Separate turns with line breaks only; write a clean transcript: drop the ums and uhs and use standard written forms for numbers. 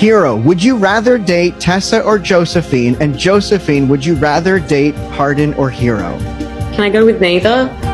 Hero, would you rather date Tessa or Josephine? And Josephine, would you rather date Hardin or Hero?
Can I go with neither?